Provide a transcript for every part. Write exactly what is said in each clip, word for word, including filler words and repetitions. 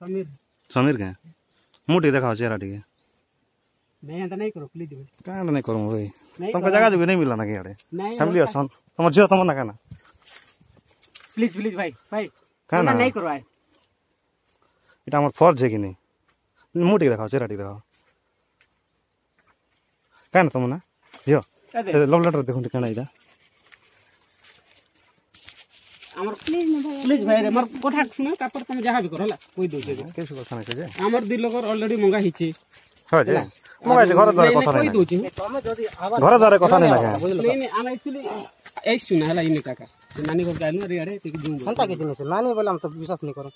समीर समीर के मुठी देखा चेहरा टिके नहीं एंता नहीं करो प्लीज भाई कांड नहीं करूँ भाई नहीं तुमको जगह जो नहीं मिला ना कि यारे नहीं फैमिली असन तुम झियो तुम ना कहना प्लीज प्लीज भाई भाई कहना नहीं करो आए इटा हमर फर्ज है कि नहीं मुठी देखा चेहरा टिके देखा कहना तुम ना झियो लव लेटर देखो कहना इटा हमर प्लीज न भाई प्लीज भाई रे हमर कोठा सुनो तापर तुम जहां भी करो हला कोई दो जे कैसे কথা নাই যে हमर दिल लोगर ऑलरेडी मंगा हिची হয় যে मंगा जे घर द्वारा কথা নাই कोई दो जे तुम जदी घर द्वारा কথা নাই ना नहीं नहीं हम एक्चुअली ए सुना हला इने काका नानी घर गाइल रे अरे ठीक जूम संता के नहीं नानी बोले हम तो विश्वास नहीं करो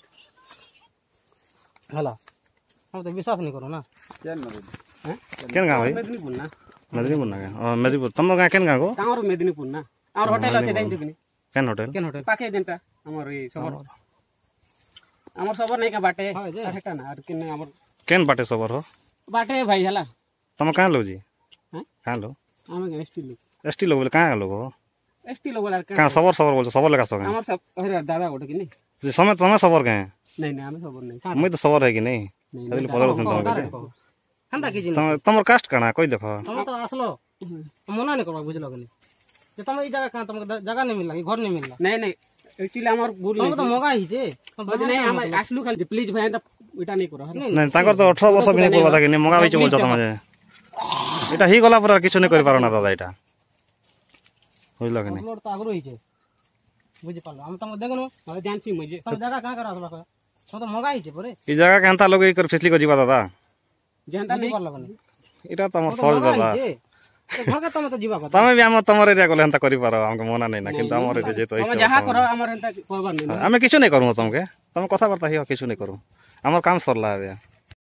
हला हम तो विश्वास नहीं करो ना केन न हैं केन गांव भाई मेदिनीपुर ना मेदिनीपुर ना हां मेदिनीपुर तुम गांव केन गांव को तांगर मेदिनीपुर ना और होटल আছে দেন চুকনি केन होटल केन होटल पाके जेनटा हमर ए सबर हमर सबर नहीं का बाटे सेटा ना और किने हमर केन बाटे सबर हो बाटे भाई हला तुम कहां लो जी हैं कहां लो हम एसटी लोग एसटी लोग बोले कहां लोग हो एसटी लोग वाला कहां सबर सबर बोल सबर लगा सके हमर सब अरे दादा गोटे कि नहीं जे समय तुम्हें सबर गए नहीं नहीं हमें सबर नहीं मैं तो सबर है कि नहीं दिल पदर तुम तुम हंता के तुम तुमर कास्ट कना कोई देखो तुम तो असलो मना नहीं करो बुझलो कि जे तुम ई जगह कहां तुमको जगह नहीं मिलला घर नहीं मिलला नहीं नहीं एक्चुअली हमर भूल तुम तो मोगा ही जे नहीं हम आसलू खाली प्लीज भाई एंता इटा नहीं करो नहीं ताकर तो अठारह वर्ष भी नहीं बोलता कि नहीं मंगा बेच बोलता तुम एटा ही गला पर किछु नहीं करि पारो ना दादा एटा होइलो कि नहीं लोड तो आगरो ही जे बुझि पालो हम तुम देखनो अरे ध्यान से मुझे तुम जगह कहां करा असलो तुम तो मोगा ही जे परे ई जगह केनता लोग ई कर फैसली को जीवा दादा जेनता नहीं कर लगने एटा तो हमर फर्ज दादा घर के तुम तो जीवा पता तमे भी हम तमर एरिया को हेंता करि पारो हमको मना नहीं ना किंतु हमर एरिया जे तो हम जहां करो हमर एंता कोबर नहीं हमें किछु नहीं करू तुमके तुम कथा बार्ता हियो किछु नहीं करू हमर काम सरला है